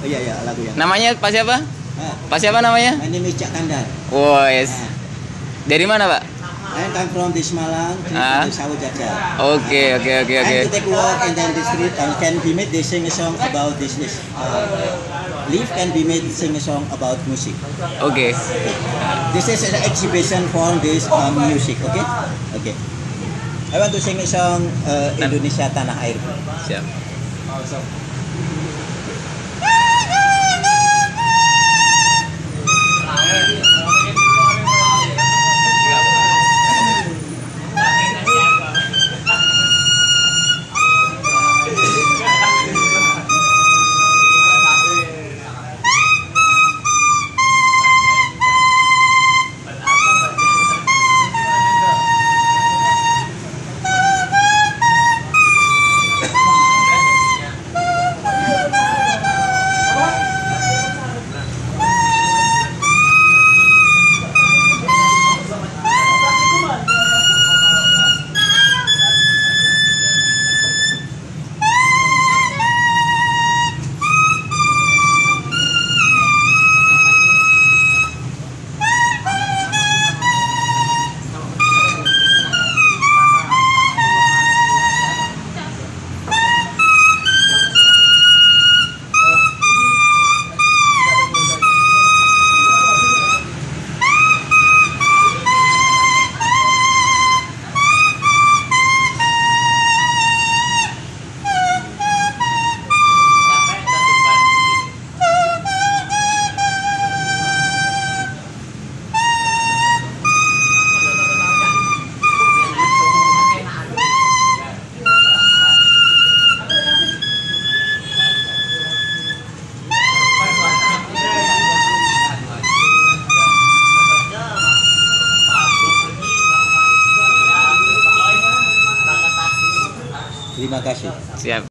Oh iya ya, lagu yang. Namanya Pak siapa? Ah, Pak siapa namanya? my name is Cak Kandar. Oh, yes. Dari mana, Pak? I come from this Malang Ah. to Sawajaja. Oke. And to take walk and then the street and can be made they sing a song about this. Live can be made sing a song about music. Oke. This is an exhibition for this music. Okay. Okay. I want to sing a song Indonesia Tanah Air. Siap. Terima kasih. Siap.